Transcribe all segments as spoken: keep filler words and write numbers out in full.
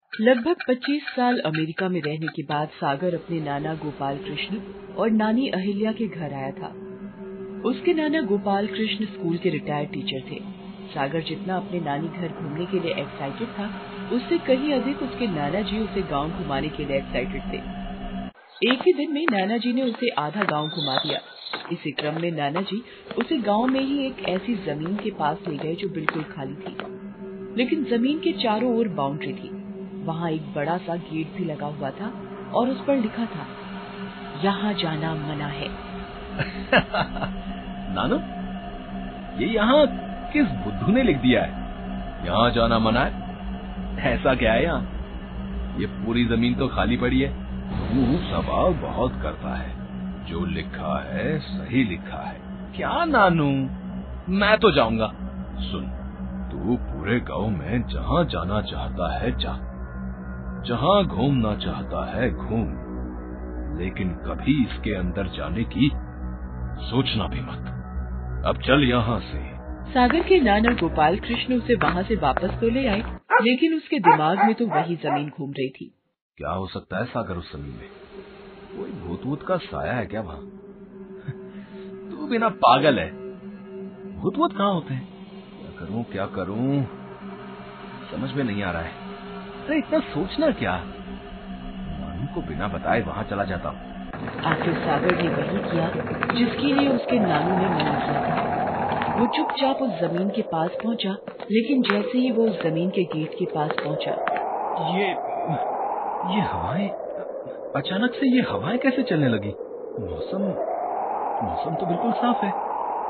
लगभग पच्चीस साल अमेरिका में रहने के बाद सागर अपने नाना गोपाल कृष्ण और नानी अहिल्या के घर आया था। उसके नाना गोपाल कृष्ण स्कूल के रिटायर्ड टीचर थे। सागर जितना अपने नानी घर घूमने के लिए एक्साइटेड था, उससे कहीं अधिक उसके नाना जी उसे गांव घुमाने के लिए एक्साइटेड थे। एक ही दिन में नाना जी ने उसे आधा गांव घुमा दिया। इसी क्रम में नाना जी उसे गांव में ही एक ऐसी जमीन के पास ले गए जो बिल्कुल खाली थी, लेकिन जमीन के चारों ओर बाउंड्री थी। वहाँ एक बड़ा सा गेट भी लगा हुआ था और उस पर लिखा था, यहाँ जाना मना है। नानू, ये यहाँ किस बुद्धू ने लिख दिया है? यहाँ जाना मना है? ऐसा क्या है यहाँ? ये पूरी जमीन तो खाली पड़ी है। तू सवाल बहुत करता है। जो लिखा है सही लिखा है। क्या नानू, मैं तो जाऊंगा। सुन, तू पूरे गांव में जहाँ जाना चाहता है जा, जहाँ घूमना चाहता है घूम, लेकिन कभी इसके अंदर जाने की सोचना भी मत। अब चल यहाँ से। सागर के नाना गोपाल कृष्ण उसे वहाँ से वापस तो ले आए, लेकिन उसके दिमाग में तो वही जमीन घूम रही थी। क्या हो सकता है सागर उस जमीन में? कोई भूत वूत का साया है क्या वहाँ? तू बिना पागल है। भूत वूत कहाँ होते हैं? क्या करूँ क्या करूँ समझ में नहीं आ रहा है। अरे इतना सोचना क्या, नानू को बिना बताए वहाँ चला जाता हूँ। आखिर सागर ने वही किया जिसके लिए उसके नानू ने मना किया था। वो चुपचाप उस जमीन के पास पहुंचा, लेकिन जैसे ही वो उस जमीन के गेट के पास पहुंचा, ये ये हवाएं, अचानक से ये हवाएं कैसे चलने लगी? मौसम मौसम तो बिल्कुल साफ है।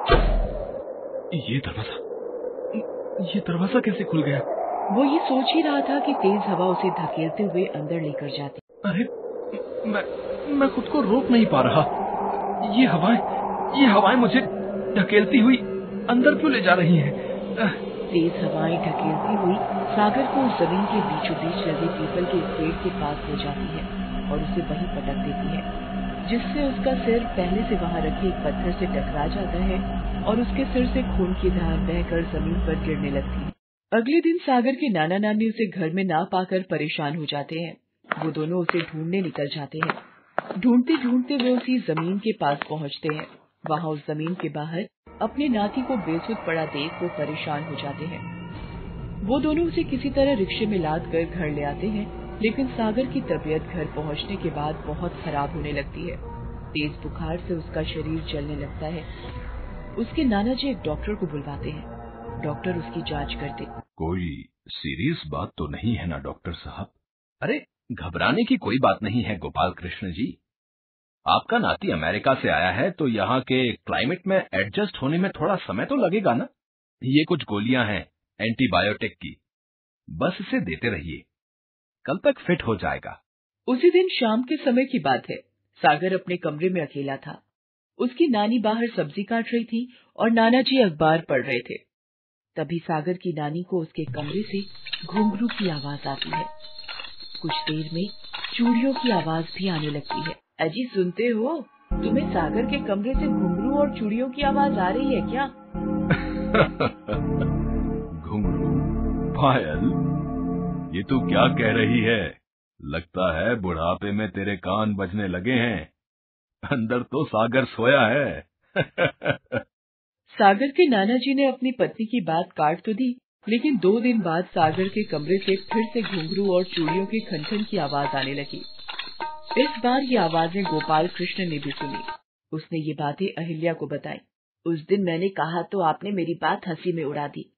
ये दरवाजा ये दरवाजा कैसे खुल गया? वो ये सोच ही रहा था कि तेज हवा उसे धकेलते हुए अंदर लेकर जाती। अरे मैं मैं खुद को रोक नहीं पा रहा। ये हवाएं ये हवाएं मुझे धकेलती हुई अंदर क्यों ले जा रही हैं? तेज हवाएं धकेलती हुई सागर को उस जमीन के बीचों बीच लगे पीपल के पेड़ के पास ले जाती है और उसे वहीं पटक देती है, जिससे उसका सिर पहले से वहाँ रखे एक पत्थर से टकरा जाता है और उसके सिर से खून की धार बहकर जमीन पर गिरने लगती है। अगले दिन सागर के नाना नानी उसे घर में ना पाकर परेशान हो जाते हैं। वो दोनों उसे ढूंढने निकल जाते हैं। ढूंढते ढूंढते वो उसी जमीन के पास पहुंचते हैं। वहाँ उस जमीन के बाहर अपने नाती को बेसुध पड़ा देख वो परेशान हो जाते हैं। वो दोनों उसे किसी तरह रिक्शे में लाद कर घर ले आते हैं, लेकिन सागर की तबीयत घर पहुंचने के बाद बहुत खराब होने लगती है। तेज बुखार से उसका शरीर जलने लगता है। उसके नाना जी एक डॉक्टर को बुलवाते हैं। डॉक्टर उसकी जांच करते। कोई सीरियस बात तो नहीं है ना डॉक्टर साहब? अरे घबराने की कोई बात नहीं है गोपाल कृष्ण जी। आपका नाती अमेरिका से आया है तो यहाँ के क्लाइमेट में एडजस्ट होने में थोड़ा समय तो लगेगा ना। ये कुछ गोलियां हैं एंटीबायोटिक की, बस इसे देते रहिए, कल तक फिट हो जाएगा। उसी दिन शाम के समय की बात है। सागर अपने कमरे में अकेला था। उसकी नानी बाहर सब्जी काट रही थी और नाना जी अखबार पढ़ रहे थे। तभी सागर की नानी को उसके कमरे से घुंघरू की आवाज आती है। कुछ देर में चूड़ियों की आवाज भी आने लगती है। अजी सुनते हो, तुम्हें सागर के कमरे से घुंघरू और चूड़ियों की आवाज आ रही है क्या? घुंघरू, पायल, ये तू क्या कह रही है? लगता है बुढ़ापे में तेरे कान बजने लगे हैं। अंदर तो सागर सोया है। सागर के नाना जी ने अपनी पत्नी की बात काट तो दी, लेकिन दो दिन बाद सागर के कमरे से फिर से घुंघरू और चूड़ियों की खनखन की आवाज आने लगी। इस बार ये आवाजें गोपाल कृष्ण ने भी सुनी। उसने ये बातें अहिल्या को बताई। उस दिन मैंने कहा तो आपने मेरी बात हंसी में उड़ा दी।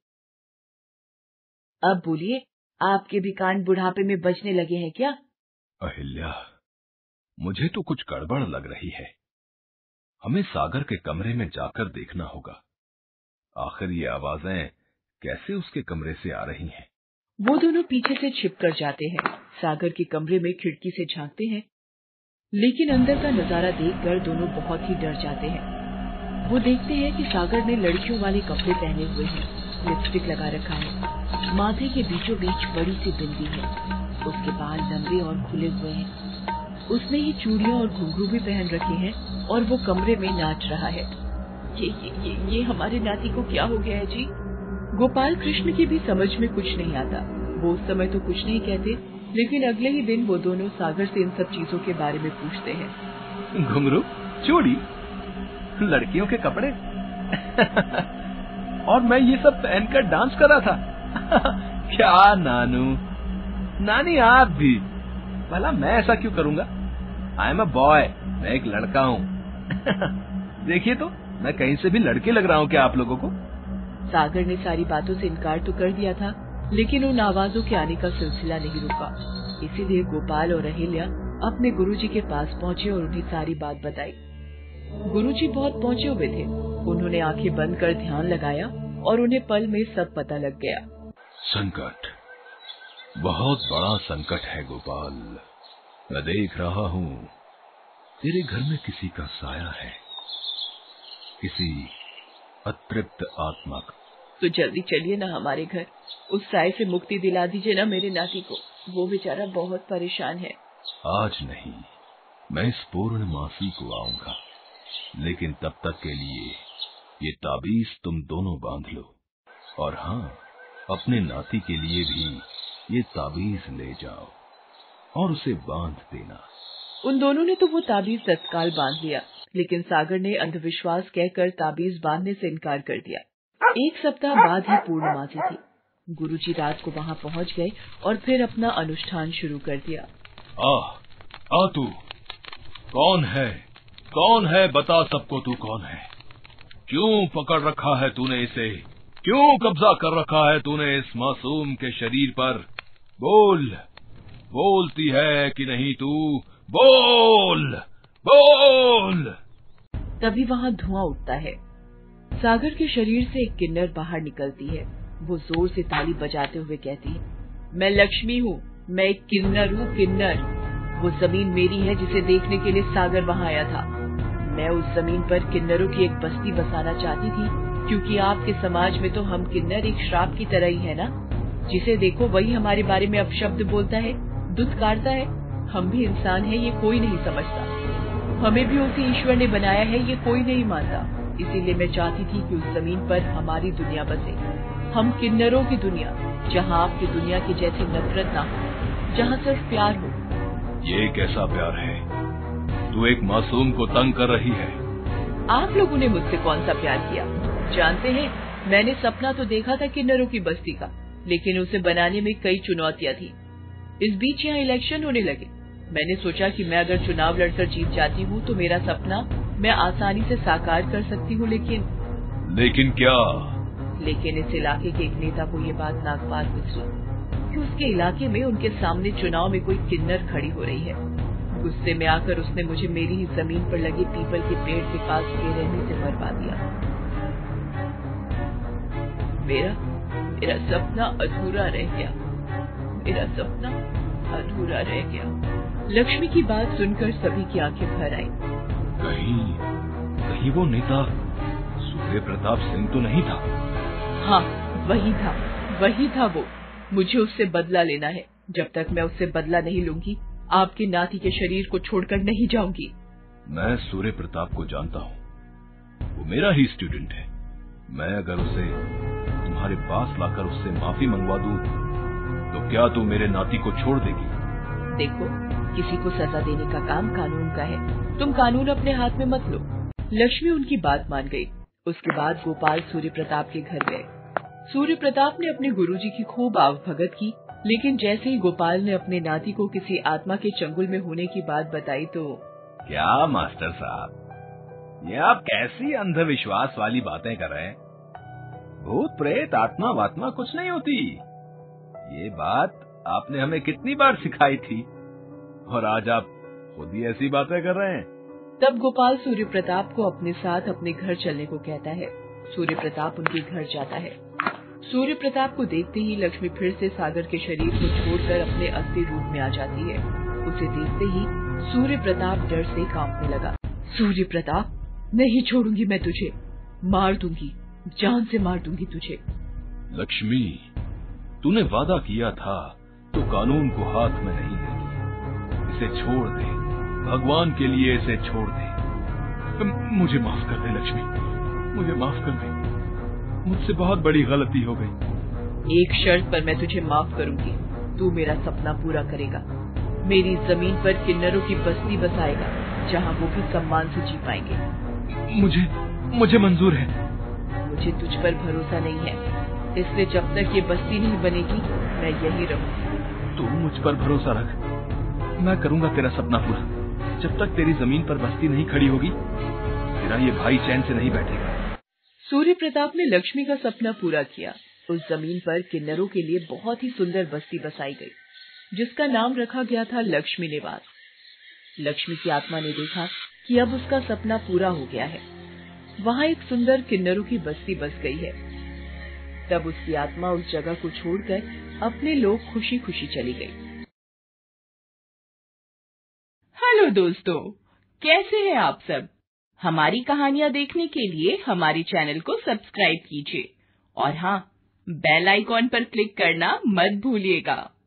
अब बोलिए, आपके भी कान बुढ़ापे में बजने लगे हैं क्या? अहिल्या, मुझे तो कुछ गड़बड़ लग रही है। हमें सागर के कमरे में जाकर देखना होगा। आखिर ये आवाजें कैसे उसके कमरे से आ रही हैं? वो दोनों पीछे से छिपकर जाते हैं। सागर के कमरे में खिड़की से झांकते हैं, लेकिन अंदर का नजारा देखकर दोनों बहुत ही डर जाते हैं। वो देखते हैं कि सागर ने लड़कियों वाले कपड़े पहने हुए हैं, लिपस्टिक लगा रखा है, माथे के बीचों बीच बड़ी सी बिंदी है, उसके बाल लंबे और खुले हुए हैं। उसने ही चूड़ियां और घुंघरू भी पहन रखे हैं और वो कमरे में नाच रहा है। ये ये ये, ये हमारे नाती को क्या हो गया है जी? गोपाल कृष्ण की भी समझ में कुछ नहीं आता। वो उस समय तो कुछ नहीं कहते, लेकिन अगले ही दिन वो दोनों सागर से इन सब चीजों के बारे में पूछते हैं। घुंघरू, चूड़ी, लड़कियों के कपड़े और मैं ये सब पहनकर डांस कर रहा था। क्या नानू, नानी आप भी, भला मैं ऐसा क्यों करूंगा? आई एम अ बॉय, मैं एक लड़का हूँ। देखिए तो, मैं कहीं से भी लड़के लग रहा हूँ क्या आप लोगों को? सागर ने सारी बातों से इनकार तो कर दिया था, लेकिन उन आवाजों के आने का सिलसिला नहीं रुका। इसीलिए गोपाल और अहिल्या अपने गुरुजी के पास पहुँचे और उन्हें सारी बात बताई। गुरुजी बहुत पहुँचे हुए थे। उन्होंने आंखें बंद कर ध्यान लगाया और उन्हें पल में सब पता लग गया। संकट, बहुत बड़ा संकट है गोपाल। मैं देख रहा हूँ तेरे घर में किसी का साया है, किसी अतृप्त आत्मा का। तो जल्दी चलिए ना हमारे घर, उस साए से मुक्ति दिला दीजिए ना मेरे नाती को, वो बेचारा बहुत परेशान है। आज नहीं, मैं इस पूर्णमासी को आऊंगा, लेकिन तब तक के लिए ये ताबीज तुम दोनों बांध लो, और हाँ, अपने नाती के लिए भी ये ताबीज ले जाओ और उसे बांध देना। उन दोनों ने तो वो ताबीज तत्काल बांध लिया, लेकिन सागर ने अंधविश्वास कहकर ताबीज बांधने से इनकार कर दिया। एक सप्ताह बाद ही पूर्णमासी थी। गुरुजी रात को वहाँ पहुँच गए और फिर अपना अनुष्ठान शुरू कर दिया। आ, आ तू कौन है? कौन है? बता सबको, तू कौन है? क्यों पकड़ रखा है तूने इसे? क्यों कब्जा कर रखा है तूने इस मासूम के शरीर पर? बोल, बोलती है कि नहीं तू? बोल, बोल। तभी वहाँ धुआं उठता है। सागर के शरीर से एक किन्नर बाहर निकलती है। वो जोर से ताली बजाते हुए कहती है, मैं लक्ष्मी हूँ, मैं एक किन्नर हूँ, किन्नर। वो जमीन मेरी है जिसे देखने के लिए सागर वहाँ आया था। मैं उस जमीन पर किन्नरों की एक बस्ती बसाना चाहती थी, क्योंकि आपके समाज में तो हम किन्नर एक श्राप की तरह ही है ना। जिसे देखो वही हमारे बारे में अपशब्द बोलता है, दुत्कारता है। हम भी इंसान हैं, ये कोई नहीं समझता। हमें भी उसी ईश्वर ने बनाया है, ये कोई नहीं मानता। इसीलिए मैं चाहती थी कि उस जमीन पर हमारी दुनिया बसे, हम किन्नरों की दुनिया, जहाँ आपकी दुनिया की जैसी नफरत ना हो, जहाँ सिर्फ प्यार हो। ये कैसा प्यार है? तू एक मासूम को तंग कर रही है। आप लोगों ने मुझसे कौन सा प्यार किया? जानते हैं, मैंने सपना तो देखा था किन्नरों की बस्ती का, लेकिन उसे बनाने में कई चुनौतियाँ थी। इस बीच यहाँ इलेक्शन होने लगे। मैंने सोचा कि मैं अगर चुनाव लड़कर जीत जाती हूँ तो मेरा सपना मैं आसानी से साकार कर सकती हूँ, लेकिन लेकिन क्या? लेकिन इस इलाके के एक नेता को ये बात नागपात गुजरी कि उसके इलाके में उनके सामने चुनाव में कोई किन्नर खड़ी हो रही है। गुस्से में आकर उसने मुझे मेरी ही जमीन पर लगे पीपल के पेड़ के पास के रहने से मरवा दिया। मेरा मेरा सपना अधूरा रह गया, मेरा सपना अधूरा रह गया। लक्ष्मी की बात सुनकर सभी की आंखें भर आई। कहीं कहीं वो नेता सूर्य प्रताप सिंह तो नहीं था? हाँ, वही था, वही था वो। मुझे उससे बदला लेना है। जब तक मैं उससे बदला नहीं लूंगी, आपके नाती के शरीर को छोड़कर नहीं जाऊंगी। मैं सूर्य प्रताप को जानता हूँ, वो मेरा ही स्टूडेंट है। मैं अगर उसे तुम्हारे पास लाकर उससे माफी मंगवा दूं, तो क्या तू मेरे नाती को छोड़ देगी? देखो, किसी को सजा देने का काम कानून का है, तुम कानून अपने हाथ में मत लो। लक्ष्मी उनकी बात मान गई। उसके बाद गोपाल सूर्य प्रताप के घर गए। सूर्य प्रताप ने अपने गुरुजी की खूब आवभगत की, लेकिन जैसे ही गोपाल ने अपने नाती को किसी आत्मा के चंगुल में होने की बात बताई तो क्या मास्टर साहब, ये आप कैसी अंधविश्वास वाली बातें कर रहे हैं? भूत प्रेत आत्मा वात्मा कुछ नहीं होती। ये बात आपने हमें कितनी बार सिखाई थी, और आज आप खुद ही ऐसी बातें कर रहे हैं। तब गोपाल सूर्य प्रताप को अपने साथ अपने घर चलने को कहता है। सूर्य प्रताप उनके घर जाता है। सूर्य प्रताप को देखते ही लक्ष्मी फिर से सागर के शरीर को छोड़कर अपने असली रूप में आ जाती है। उसे देखते ही सूर्य प्रताप डर से कांपने लगा। सूर्य प्रताप, नहीं छोड़ूंगी मैं तुझे, मार दूंगी, जान से मार दूंगी तुझे। लक्ष्मी, तूने वादा किया था तो कानून को हाथ में नहीं लेगी। इसे छोड़ दे, भगवान के लिए इसे छोड़ दे। मुझे माफ कर दे लक्ष्मी, मुझे माफ कर दे, मुझसे बहुत बड़ी गलती हो गई। एक शर्त पर मैं तुझे माफ करूंगी। तू मेरा सपना पूरा करेगा, मेरी जमीन पर किन्नरों की बस्ती बसाएगा, जहाँ वो भी सम्मान से जी पाएंगे। मुझे मुझे मंजूर है। मुझे तुझ पर भरोसा नहीं है, इसलिए जब तक ये बस्ती नहीं बनेगी मैं यही रहूंगी। तू मुझ पर भरोसा रख, मैं करूंगा तेरा सपना पूरा। जब तक तेरी जमीन पर बस्ती नहीं खड़ी होगी, तेरा ये भाई चैन से नहीं बैठेगा। सूर्य प्रताप ने लक्ष्मी का सपना पूरा किया। उस जमीन पर किन्नरों के लिए बहुत ही सुंदर बस्ती बसाई गई, जिसका नाम रखा गया था लक्ष्मी निवास। लक्ष्मी की आत्मा ने देखा कि अब उसका सपना पूरा हो गया है। वहाँ एक सुंदर किन्नरों की बस्ती बस गई है। तब उसकी आत्मा उस जगह को छोड़कर अपने लोग खुशी खुशी चली गई। हेलो दोस्तों, कैसे हैं आप सब? हमारी कहानियां देखने के लिए हमारे चैनल को सब्सक्राइब कीजिए और हाँ, बेल आइकॉन पर क्लिक करना मत भूलिएगा।